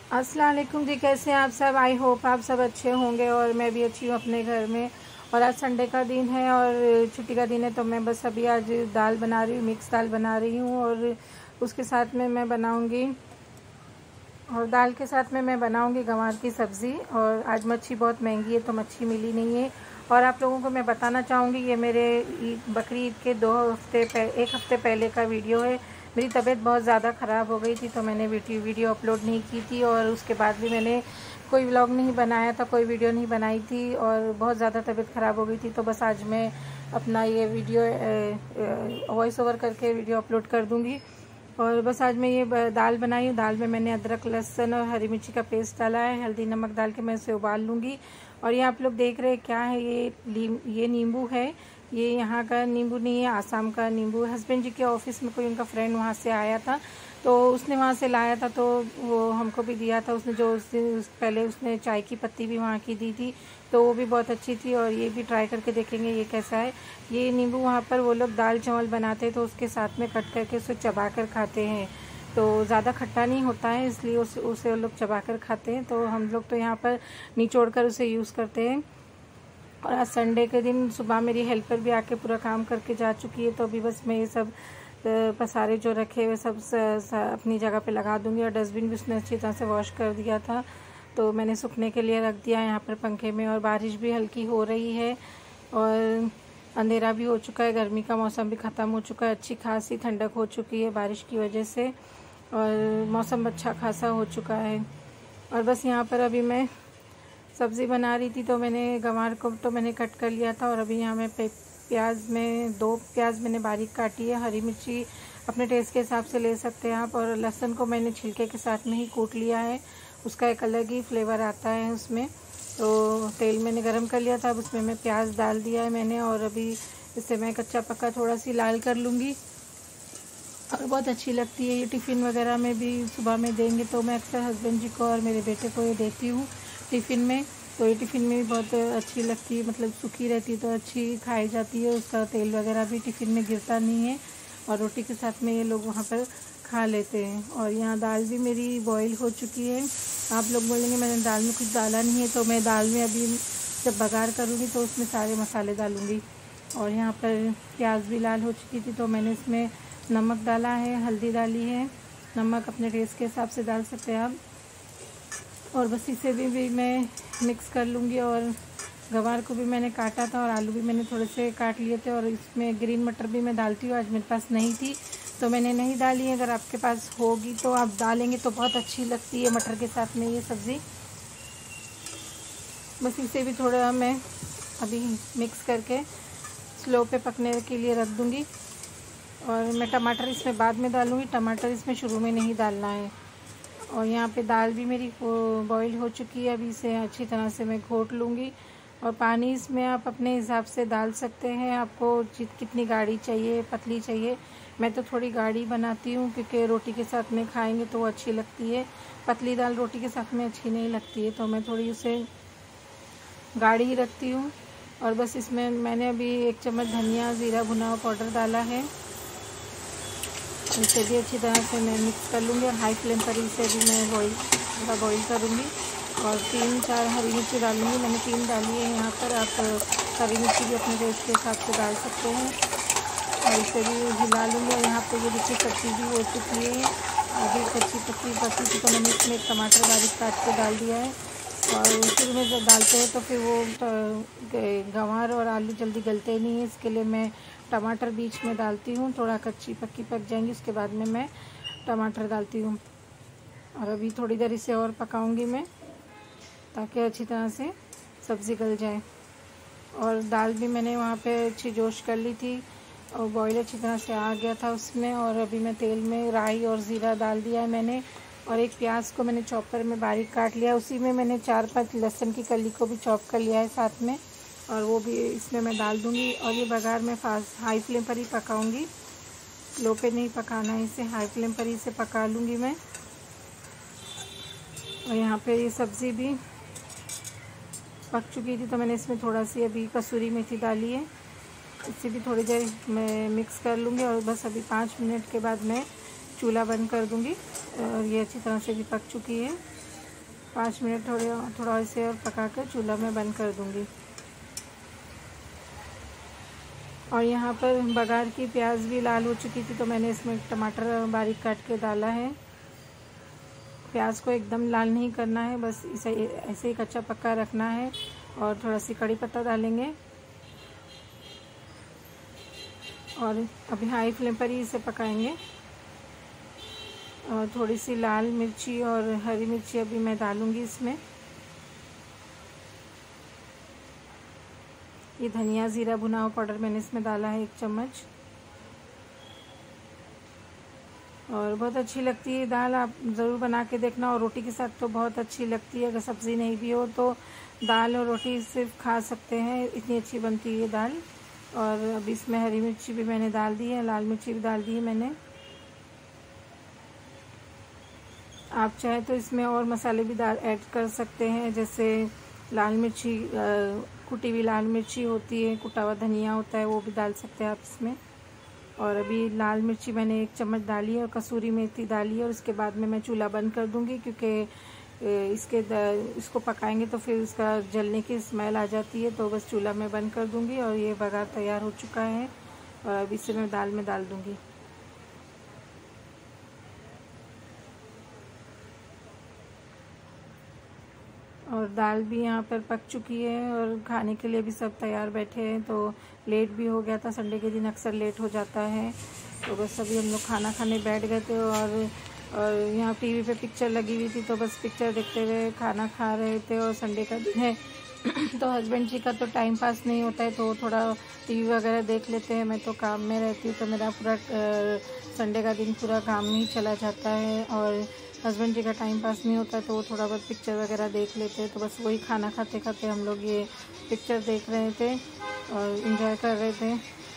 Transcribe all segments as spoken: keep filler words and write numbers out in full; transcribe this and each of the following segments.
अस्सलाम वालेकुम जी, कैसे हैं आप सब। आई होप आप सब अच्छे होंगे और मैं भी अच्छी हूँ अपने घर में। और आज संडे का दिन है और छुट्टी का दिन है, तो मैं बस अभी आज दाल बना रही हूँ, मिक्स दाल बना रही हूँ। और उसके साथ में मैं बनाऊँगी और दाल के साथ में मैं बनाऊँगी गंवार की सब्ज़ी। और आज मच्छी बहुत महंगी है तो मच्छी मिली नहीं है। और आप लोगों को मैं बताना चाहूँगी, ये मेरे बकरी ईद के दो हफ्ते एक हफ़्ते पहले का वीडियो है। मेरी तबीयत बहुत ज़्यादा ख़राब हो गई थी तो मैंने वीडियो वीडियो अपलोड नहीं की थी और उसके बाद भी मैंने कोई व्लॉग नहीं बनाया था, कोई वीडियो नहीं बनाई थी और बहुत ज़्यादा तबीयत ख़राब हो गई थी। तो बस आज मैं अपना ये वीडियो वॉइस ओवर करके वीडियो अपलोड कर दूँगी। और बस आज मैं ये दाल बनाई हूँ। दाल में मैंने अदरक, लहसुन और हरी मिर्ची का पेस्ट डाला है, हल्दी नमक डाल के मैं इसे उबाल लूँगी। और ये आप लोग देख रहे हैं क्या है, ये ये नींबू है। ये यहाँ का नींबू नहीं है, आसाम का नींबू है। हस्बैंड जी के ऑफिस में कोई उनका फ्रेंड वहाँ से आया था तो उसने वहाँ से लाया था, तो वो हमको भी दिया था उसने। जो उस दिन उस पहले उसने चाय की पत्ती भी वहाँ की दी थी तो वो भी बहुत अच्छी थी। और ये भी ट्राई करके देखेंगे ये कैसा है। ये नींबू वहाँ पर वो लोग दाल चावल बनाते हैं तो उसके साथ में कट करके उसे चबा कर खाते हैं, तो ज़्यादा खट्टा नहीं होता है, इसलिए उस उसे वो लोग चबा कर खाते हैं। तो हम लोग तो यहाँ पर निचोड़ कर उसे यूज़ करते हैं। और आज संडे के दिन सुबह मेरी हेल्पर भी आके पूरा काम करके जा चुकी है, तो अभी बस मैं ये सब पसारे जो रखे हुए सब स, स, अपनी जगह पे लगा दूंगी। और डस्टबिन भी उसने अच्छी तरह से वॉश कर दिया था तो मैंने सूखने के लिए रख दिया यहाँ पर पंखे में। और बारिश भी हल्की हो रही है और अंधेरा भी हो चुका है, गर्मी का मौसम भी ख़त्म हो चुका है, अच्छी खासी ठंडक हो चुकी है बारिश की वजह से और मौसम अच्छा खासा हो चुका है। और बस यहाँ पर अभी मैं सब्ज़ी बना रही थी तो मैंने गंवार को तो मैंने कट कर लिया था। और अभी यहाँ मैं प्याज में दो प्याज मैंने बारीक काटी है, हरी मिर्ची अपने टेस्ट के हिसाब से ले सकते हैं आप। और लहसुन को मैंने छिलके के साथ में ही कूट लिया है, उसका एक अलग ही फ्लेवर आता है उसमें। तो तेल मैंने गरम कर लिया था, अब उसमें मैं प्याज डाल दिया है मैंने और अभी इसे मैं कच्चा पक्का थोड़ा सी लाल कर लूँगी। और बहुत अच्छी लगती है ये, टिफ़िन वगैरह में भी सुबह में देंगे तो मैं अक्सर हस्बैंड जी को और मेरे बेटे को ये देती हूँ टिफ़िन में। तो ये टिफ़िन में भी बहुत अच्छी लगती है, मतलब सूखी रहती है तो अच्छी खाई जाती है, उसका तेल वगैरह भी टिफ़िन में गिरता नहीं है और रोटी के साथ में ये लोग वहाँ पर खा लेते हैं। और यहाँ दाल भी मेरी बॉईल हो चुकी है। आप लोग बोलेंगे मैंने दाल में कुछ डाला नहीं है, तो मैं दाल में अभी जब बघार करूँगी तो उसमें सारे मसाले डालूँगी। और यहाँ पर प्याज भी लाल हो चुकी थी तो मैंने इसमें नमक डाला है, हल्दी डाली है, नमक अपने टेस्ट के हिसाब से डाल सकते हैं आप। और बस इसे भी, भी मैं मिक्स कर लूँगी। और गंवार को भी मैंने काटा था और आलू भी मैंने थोड़े से काट लिए थे। और इसमें ग्रीन मटर भी मैं डालती हूँ, आज मेरे पास नहीं थी तो मैंने नहीं डाली है। अगर आपके पास होगी तो आप डालेंगे तो बहुत अच्छी लगती है मटर के साथ में ये सब्ज़ी। बस इसे भी थोड़ा मैं अभी मिक्स करके स्लो पे पकने के लिए रख दूँगी। और मैं टमाटर इसमें बाद में डालूँगी, टमाटर इसमें शुरू में नहीं डालना है। और यहाँ पे दाल भी मेरी बॉईल हो चुकी है, अभी इसे अच्छी तरह से मैं घोट लूँगी। और पानी इसमें आप अपने हिसाब से डाल सकते हैं, आपको कितनी गाढ़ी चाहिए पतली चाहिए। मैं तो थोड़ी गाढ़ी बनाती हूँ क्योंकि रोटी के साथ में खाएंगे तो अच्छी लगती है, पतली दाल रोटी के साथ में अच्छी नहीं लगती है, तो मैं थोड़ी उसे गाढ़ी ही रखती हूँ। और बस इसमें मैंने अभी एक चम्मच धनिया ज़ीरा भुना हुआ पाउडर डाला है, इसे भी अच्छी तरह से मैं मिक्स कर लूँगी। और हाई फ्लेम पर इसे भी मैं बॉईल थोड़ा बॉईल करूँगी। और तीन चार हरी मिर्ची डालूँगी, मैंने तीन डाली है यहाँ पर, आप हरी मिर्ची भी अपने टेस्ट के हिसाब से डाल सकते हैं। और इसे भी हिला लूँगी। और यहाँ पर ये देखिए सब्ज़ी भी हो चुकी है, अभी कच्ची पक्की पकी थी तो मैंने इसमें एक टमाटर बारीक काट के डाल दिया है। और शुरू में जब डालते हैं तो फिर वो गंवार और आलू जल्दी गलते नहीं है, इसके लिए मैं टमाटर बीच में डालती हूँ, थोड़ा कच्ची पक्की पक जाएंगी उसके बाद में मैं टमाटर डालती हूँ। और अभी थोड़ी देर इसे और पकाऊंगी मैं ताकि अच्छी तरह से सब्ज़ी गल जाए। और दाल भी मैंने वहाँ पे अच्छी जोश कर ली थी और बॉईल अच्छी तरह से आ गया था उसमें। और अभी मैं तेल में राई और ज़ीरा डाल दिया है मैंने। और एक प्याज को मैंने चॉपर में बारीक काट लिया, उसी में मैंने चार पांच लहसुन की कली को भी चॉप कर लिया है साथ में, और वो भी इसमें मैं डाल दूँगी। और ये बघार मैं फास्ट हाई फ्लेम पर ही पकाऊँगी, लो पे नहीं पकाना है इसे, हाई फ्लेम पर ही इसे पका लूँगी मैं। और यहाँ पे ये सब्ज़ी भी पक चुकी थी तो मैंने इसमें थोड़ा सी अभी कसूरी मेथी डाली है, इसे भी थोड़ी देर मैं मिक्स कर लूँगी। और बस अभी पाँच मिनट के बाद मैं चूल्हा बंद कर दूँगी। और ये अच्छी तरह से भी पक चुकी है। पाँच मिनट थोड़े थोड़ा इसे और पका कर चूल्हा में बंद कर दूंगी। और यहाँ पर बघार की प्याज भी लाल हो चुकी थी तो मैंने इसमें टमाटर बारीक काट के डाला है। प्याज को एकदम लाल नहीं करना है, बस इसे ऐसे ही कच्चा पक्का रखना है। और थोड़ा सी कड़ी पत्ता डालेंगे और अभी हाई फ्लेम पर ही इसे पकाएंगे। और थोड़ी सी लाल मिर्ची और हरी मिर्ची अभी मैं डालूंगी इसमें। ये धनिया ज़ीरा भुना हुआ पाउडर मैंने इसमें डाला है एक चम्मच। और बहुत अच्छी लगती है दाल, आप ज़रूर बना के देखना। और रोटी के साथ तो बहुत अच्छी लगती है, अगर सब्ज़ी नहीं भी हो तो दाल और रोटी सिर्फ खा सकते हैं, इतनी अच्छी बनती है दाल। और अभी इसमें हरी मिर्ची भी मैंने डाल दी है, लाल मिर्ची भी डाल दी है मैंने। आप चाहे तो इसमें और मसाले भी डाल ऐड कर सकते हैं, जैसे लाल मिर्ची, कुटी हुई लाल मिर्ची होती है, कुटा हुआ धनिया होता है, वो भी डाल सकते हैं आप इसमें। और अभी लाल मिर्ची मैंने एक चम्मच डाली है और कसूरी मेथी डाली है। और इसके बाद में मैं चूल्हा बंद कर दूंगी, क्योंकि इसके इसको पकाएंगे तो फिर इसका जलने की स्मेल आ जाती है। तो बस चूल्हा में बंद कर दूंगी। और ये बघार तैयार हो चुका है और अब इसे मैं दाल में डाल दूंगी। और दाल भी यहाँ पर पक चुकी है और खाने के लिए भी सब तैयार बैठे हैं। तो लेट भी हो गया था, संडे के दिन अक्सर लेट हो जाता है। तो बस अभी हम लोग खाना खाने बैठ गए थे और और यहाँ टीवी पे पिक्चर लगी हुई थी, तो बस पिक्चर देखते हुए खाना खा रहे थे। और संडे का दिन है तो हस्बैंड जी का तो टाइम पास नहीं होता है, तो थोड़ा टीवी वगैरह देख लेते हैं। मैं तो काम में रहती हूँ, तो मेरा पूरा संडे का दिन पूरा काम में ही चला जाता है। और हस्बैंड जी का टाइम पास नहीं होता, तो वो थोड़ा बहुत पिक्चर वगैरह देख लेते हैं। तो बस वही खाना खाते खाते हम लोग ये पिक्चर देख रहे थे और एंजॉय कर रहे थे।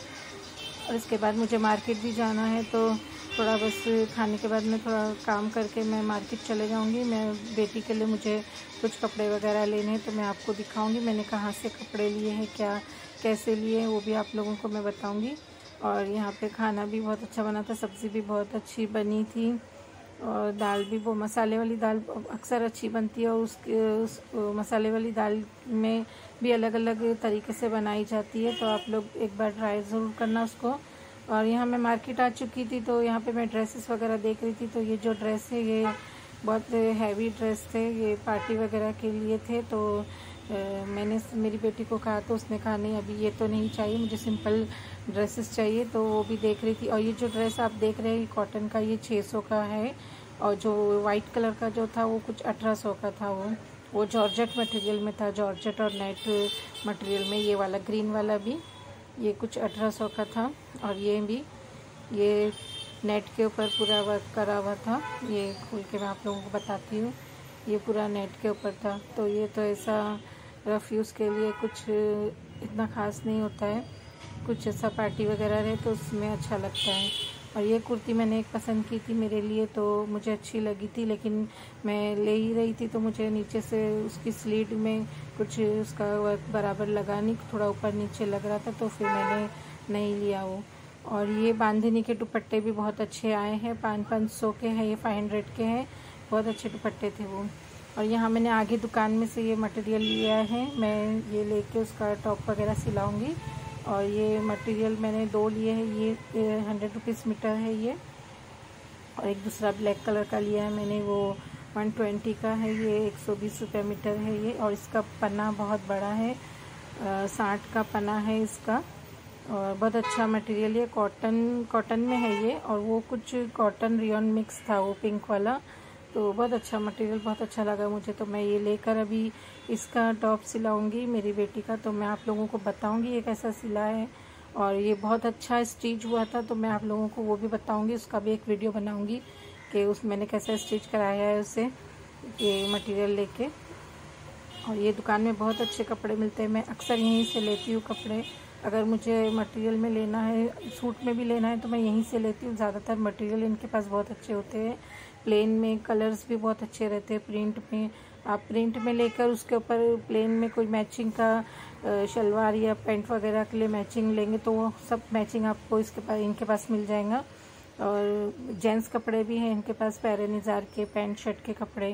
और इसके बाद मुझे मार्केट भी जाना है, तो थोड़ा बस खाने के बाद में थोड़ा काम करके मैं मार्केट चले जाऊंगी। मैं बेटी के लिए मुझे कुछ कपड़े वगैरह लेने हैं, तो मैं आपको दिखाऊंगी मैंने कहाँ से कपड़े लिए हैं, क्या कैसे लिए हैं, वो भी आप लोगों को मैं बताऊंगी। और यहाँ पे खाना भी बहुत अच्छा बना था, सब्ज़ी भी बहुत अच्छी बनी थी और दाल भी, वो मसाले वाली दाल अक्सर अच्छी बनती है। और उसके उस मसाले वाली दाल में भी अलग अलग तरीके से बनाई जाती है, तो आप लोग एक बार ट्राई ज़रूर करना उसको। और यहाँ मैं मार्केट आ चुकी थी, तो यहाँ पे मैं ड्रेसेस वगैरह देख रही थी। तो ये जो ड्रेस है ये बहुत हैवी ड्रेस थे, ये पार्टी वगैरह के लिए थे। तो आ, मैंने मेरी बेटी को कहा, तो उसने कहा नहीं अभी ये तो नहीं चाहिए, मुझे सिंपल ड्रेसेस चाहिए। तो वो भी देख रही थी। और ये जो ड्रेस आप देख रहे हैं कॉटन का, ये छः सौ का है। और जो वाइट कलर का जो था वो कुछ अठारह सौ का था। वो वो जॉर्जेट मटेरियल में था, जॉर्जेट और नेट मटेरियल में। ये वाला ग्रीन वाला भी ये कुछ अठारह सौ का था। और ये भी ये नेट के ऊपर पूरा वर्क करा हुआ था। ये खोल के मैं आप लोगों को बताती हूँ, ये पूरा नेट के ऊपर था। तो ये तो ऐसा रफ यूज़ के लिए कुछ इतना ख़ास नहीं होता है, कुछ ऐसा पार्टी वगैरह रहे तो उसमें अच्छा लगता है। और ये कुर्ती मैंने एक पसंद की थी मेरे लिए, तो मुझे अच्छी लगी थी, लेकिन मैं ले ही रही थी तो मुझे नीचे से उसकी स्लीट में कुछ उसका वर्क बराबर लगा नहीं, थोड़ा ऊपर नीचे लग रहा था, तो फिर मैंने नहीं लिया वो। और ये बांधनी के दुपट्टे भी बहुत अच्छे आए हैं, पाँच पाँच सौ के हैं, ये फाइव हंड्रेड के हैं, बहुत अच्छे दुपट्टे थे वो। और यहाँ मैंने आगे दुकान में से ये मटेरियल लिया है, मैं ये लेके उसका टॉप वगैरह सिलाऊंगी। और ये मटेरियल मैंने दो लिए हैं, ये हंड्रेड रुपीज़ मीटर है ये। और एक दूसरा ब्लैक कलर का लिया है मैंने, वो वन ट्वेंटी का है, ये एक सौ बीस रुपये मीटर है ये। और इसका पन्ना बहुत बड़ा है, साठ का पन्ना है इसका। और बहुत अच्छा मटेरियल है, कॉटन कॉटन में है ये। और वो कुछ कॉटन रियॉन मिक्स था वो पिंक वाला, तो बहुत अच्छा मटेरियल, बहुत अच्छा लगा मुझे। तो मैं ये लेकर अभी इसका टॉप सिलाऊंगी मेरी बेटी का, तो मैं आप लोगों को बताऊंगी ये कैसा सिला है। और ये बहुत अच्छा स्टिच हुआ था, तो मैं आप लोगों को वो भी बताऊंगी, उसका भी एक वीडियो बनाऊंगी कि उस मैंने कैसा स्टिच कराया है उसे, ये मटेरियल लेके। और ये दुकान में बहुत अच्छे कपड़े मिलते हैं, मैं अक्सर यहीं से लेती हूँ कपड़े। अगर मुझे मटेरियल में लेना है, सूट में भी लेना है, तो मैं यहीं से लेती हूँ। ज़्यादातर मटेरियल इनके पास बहुत अच्छे होते हैं, प्लेन में कलर्स भी बहुत अच्छे रहते हैं। प्रिंट में आप प्रिंट में लेकर उसके ऊपर प्लेन में कोई मैचिंग का शलवार या पैंट वगैरह के लिए मैचिंग लेंगे, तो वो सब मैचिंग आपको इसके पास इनके पास मिल जाएगा। और जेंट्स कपड़े भी हैं इनके पास, पैरे निज़ार के पैंट शर्ट के कपड़े,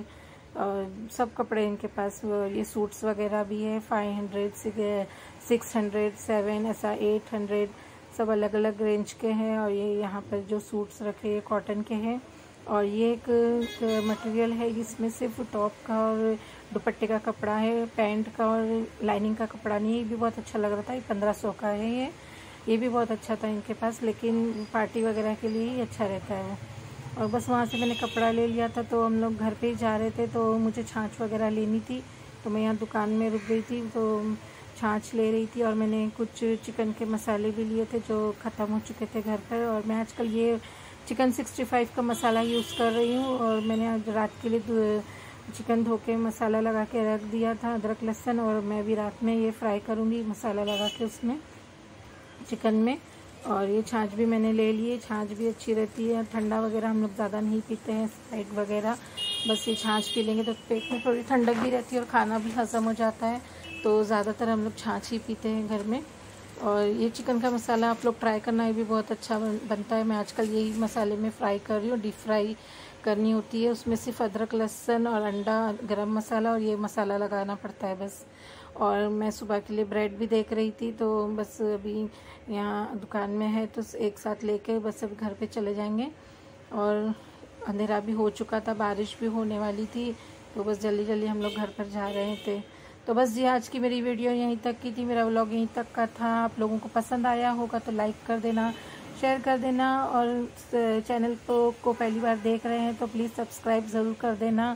और सब कपड़े इनके पास, ये सूट्स वगैरह भी है। Five hundred six hundred seven ऐसा एट हंड्रेड सब अलग अलग रेंज के हैं। और ये यहाँ पर जो सूट्स रखे ये कॉटन के हैं। और ये एक मटेरियल है, इसमें सिर्फ टॉप का और दुपट्टे का कपड़ा है, पैंट का और लाइनिंग का कपड़ा नहीं है। ये भी बहुत अच्छा लग रहा था, ये पंद्रह सौ का है। ये ये भी बहुत अच्छा था इनके पास, लेकिन पार्टी वगैरह के लिए ही अच्छा रहता है वो। और बस वहाँ से मैंने कपड़ा ले लिया था, तो हम लोग घर पे ही जा रहे थे, तो मुझे छाछ वगैरह लेनी थी, तो मैं यहाँ दुकान में रुक गई थी, तो छाछ ले रही थी। और मैंने कुछ चिकन के मसाले भी लिए थे जो ख़त्म हो चुके थे घर पर। और मैं आजकल ये चिकन सिक्सटी फाइव का मसाला यूज़ कर रही हूँ। और मैंने आज रात के लिए चिकन धो के मसाला लगा के रख दिया था, अदरक लहसुन, और मैं भी रात में ये फ्राई करूँगी मसाला लगा के उसमें चिकन में। और ये छाछ भी मैंने ले लिए, छाछ भी अच्छी रहती है। ठंडा वगैरह हम लोग ज़्यादा नहीं पीते हैं, स्प्राइट वगैरह, बस ये छाछ पी लेंगे तो पेट में थोड़ी ठंडक भी रहती है और खाना भी हज़म हो जाता है, तो ज़्यादातर हम लोग छाछ ही पीते हैं घर में। और ये चिकन का मसाला आप लोग ट्राई करना, ये भी बहुत अच्छा बनता है। मैं आजकल यही मसाले में फ्राई कर रही हूँ, डीप फ्राई करनी होती है। उसमें सिर्फ अदरक लहसुन और अंडा, गरम मसाला और ये मसाला लगाना पड़ता है बस। और मैं सुबह के लिए ब्रेड भी देख रही थी, तो बस अभी यहाँ दुकान में है तो एक साथ लेके बस अब घर पे चले जाएंगे। और अंधेरा भी हो चुका था, बारिश भी होने वाली थी, तो बस जल्दी जल्दी हम लोग घर पर जा रहे थे। तो बस जी आज की मेरी वीडियो यहीं तक की थी, मेरा व्लॉग यहीं तक का था। आप लोगों को पसंद आया होगा तो लाइक कर देना, शेयर कर देना, और चैनल को, को पहली बार देख रहे हैं तो प्लीज़ सब्सक्राइब ज़रूर कर देना।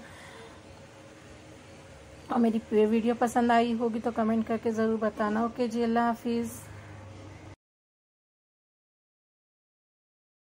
और मेरी वीडियो पसंद आई होगी तो कमेंट करके ज़रूर बताना। ओके जी, अल्लाह हाफिज़।